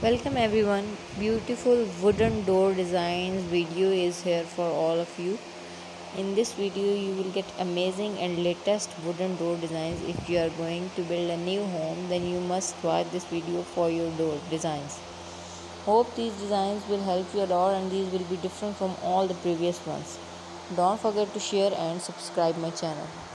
Welcome everyone. Beautiful wooden door designs video is here for all of you. In this video you will get amazing and latest wooden door designs. If you are going to build a new home, then you must watch this video for your door designs. Hope these designs will help your door and these will be different from all the previous ones. Don't forget to share and subscribe my channel.